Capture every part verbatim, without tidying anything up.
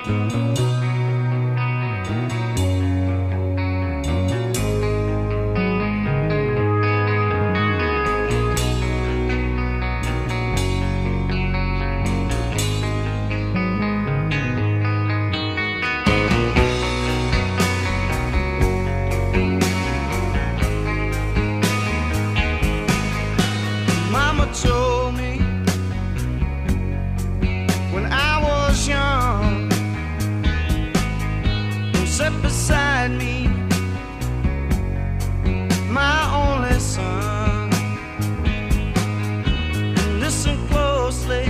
Told me when I was young, and sat beside me, my only son. And listen closely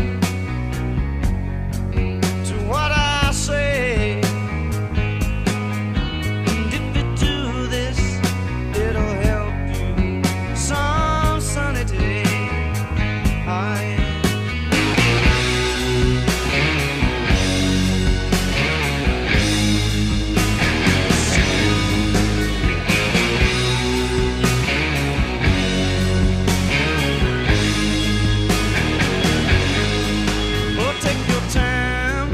to what I say, and if you do this, it'll help you some sunny day. I oh, take your time,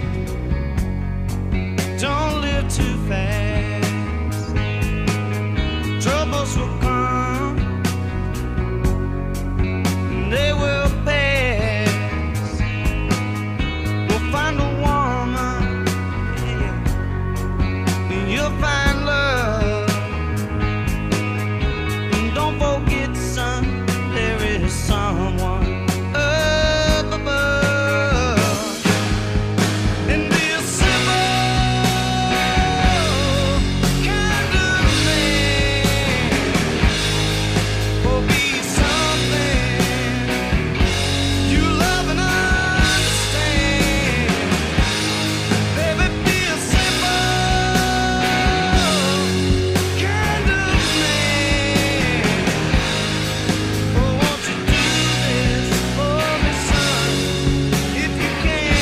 don't live too fast. Troubles will come, they will pass. We'll find a woman, yeah, and you'll find love. And don't forget, son, there is someone up above. And be a simple kind of man, or be something you love and understand. Baby, be a simple kind of man. Oh, won't you do this for me, son, if you can?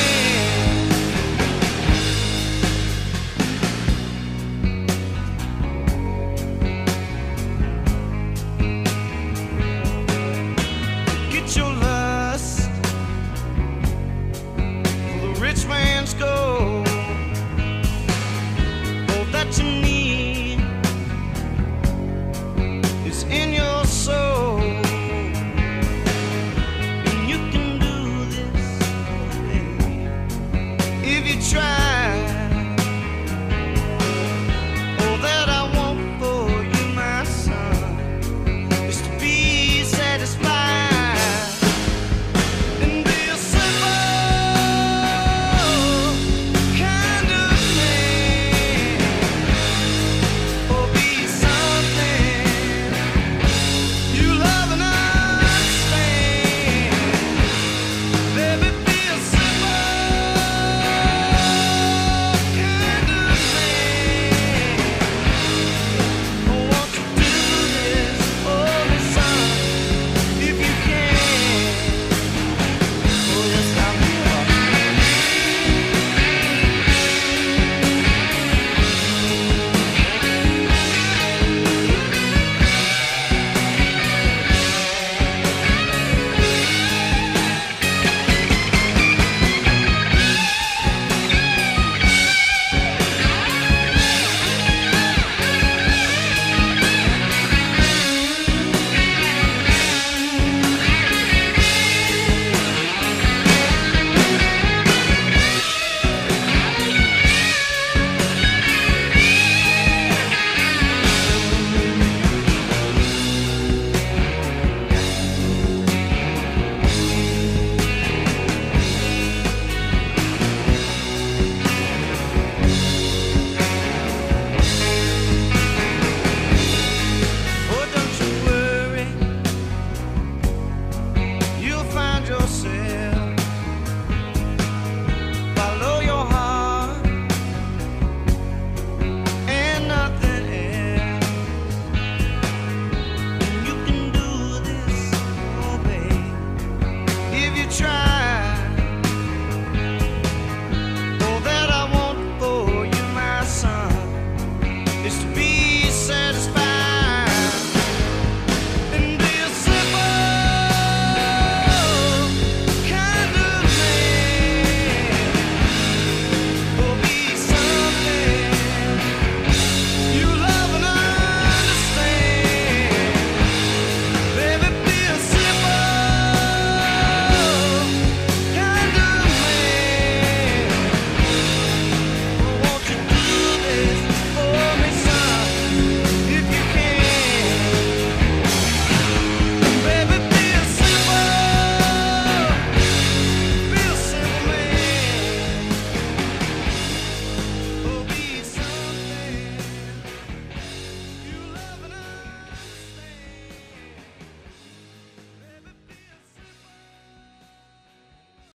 Get your lust for the rich man's gold. All that you need is in your